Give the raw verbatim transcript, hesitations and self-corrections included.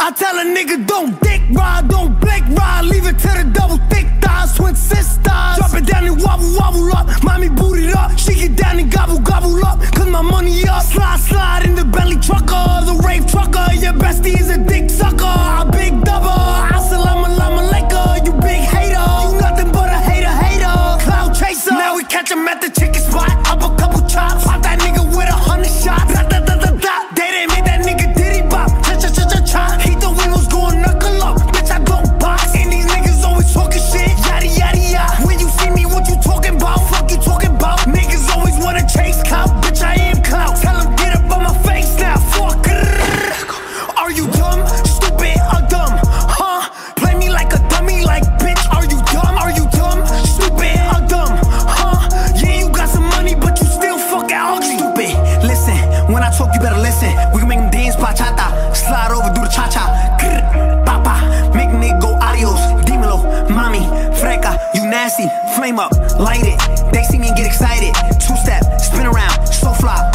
I tell a nigga don't dick ride, don't blink ride, leave it to the double thick thighs, twin sisters. Drop it down and wobble, wobble up, mommy boot it up, she get down and gobble, gobble up, cause my money up. Slide, slide in the Bentley trucker, the rave trucker, your bestie is a dick sucker, a big double. Assalamu alaikum, you big hater, you nothing but a hater, hater, cloud chaser. Now we catch him at the chicken spot, up a couple chops, pop that nigga with a hundred shots. Da, da, da, da, da. They didn't make that nigga diddy bop, cha cha cha cha cha. He thought we was going knuckle up, bitch I don't box. And these niggas always talking shit, yada yada yada. When you see me, what you talking about? Fuck you talking about? Niggas always wanna chase clout, bitch I am clout. Tell him get up on my face now, fuck. Are you dumb, stupid, or dumb? Huh? Play me like a dummy, like bitch. Are you dumb? Are you dumb, stupid, or dumb? Huh? Yeah, you got some money, but you still fucking ugly. Stupid. Listen, when I talk, you better listen. We can make them dance bachata, slide over, do the cha cha. Papa, make nigga go adios. Dímelo, mommy, freca, you nasty. Flame up, light it. They see me and get excited. Two step, spin around, so fly.